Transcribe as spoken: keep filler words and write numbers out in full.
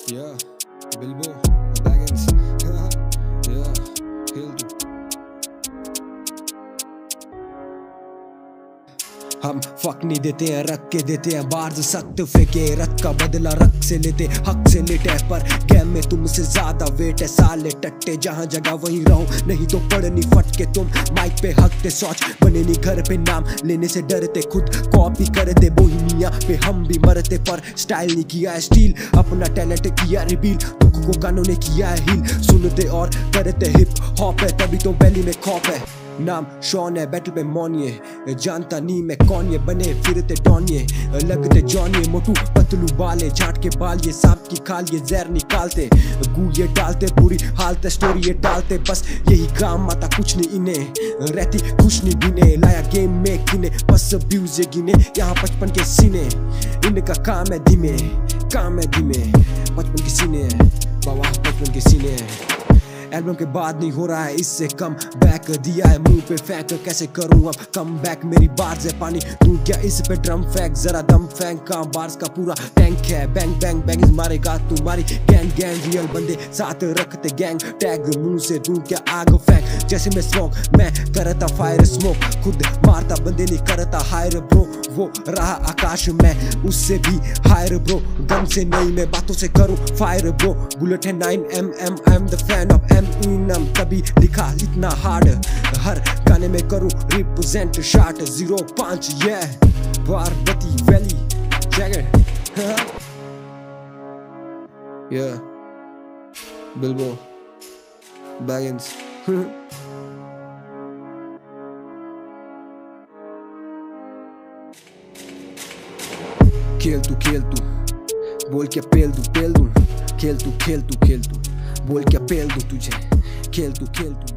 Yeah, Bilbo Baggins. Yeah, खेल तू। हम फक नहीं देते हैं, रख के देते हैं बार्ज सख्त फेंके, रख का बदला रख से लेते, हक से लेटे पर गेम में तुमसे ज्यादा वेट है। साले टट्टे जहां जगह वहीं रहो, नहीं तो पड़नी फट के तुम माइक पे हकते। सोच बने नहीं घर पे नाम लेने से डरते, खुद कॉपी करते बोहिमिया पे हम भी मरते। पर स्टाइल नहीं किया है स्टील, अपना टैलेंट किया रिवील, दुख को कानों ने किया है हील। सुनते और करते हिप हॉप है, तभी तो वैली में खौफ है। नाम शॉन है बैटल पे मौनिए, जानता नहीं मैं कौन ये, बने फिरते डॉनिए लगते जॉनिए। मोटू पतलू बाले झाट के बाल, ये सांप की खाल ये जहर निकालते, गू ये डालते बुरी हालत स्टोरी ये डालते। बस यही काम आता कुछ नहीं इन्हें, रहती खुश नहीं बिने, लाया गेम में किने बस व्यूज ये गिने यहाँ बचपन के सीने। इनका काम है धीमे, काम है धीमे, बचपन के सीने है बाबा, बचपन के सीने है। एल्बम के बाद नहीं हो रहा है इससे कम बैक, दिया है मुंह पे फेंक कैसे करूं अब कम बैक। मेरी बार्स है पानी तू क्या इस पे ड्रम फेंक, जरा दम फेंक का बार्स का पूरा टैंक है। बैंग बैंग बैंग मारेगा तुम्हारी गैंग गैंग, रियल बंदे साथ रखते गैंग टैग, मुंह से तू क्या आग फेंक जैसे मैं स्मोक, मैं करता फायर स्मोक, खुद मारता बंदे नहीं करता हायर ब्रो। वो रहा आकाश में उससे भी हायर ब्रो, गन से नहीं मैं बातों से करूं फायर ब्रो। बुलेट है nine M M, I am the fan of Eminem, तभी लिखा इतना हार्ड, हर गाने में करूं रिप्रेजेंट शार्ट जीरो पांच ये Parvati valley jacket. Yeah, Bilbo Baggins। खेल तू खेल तू बोल क्या पेल तू पेल तू, खेल तू खेल तू खेल तू बोल क्या पेल तू तुझे, खेल तू खेल तू।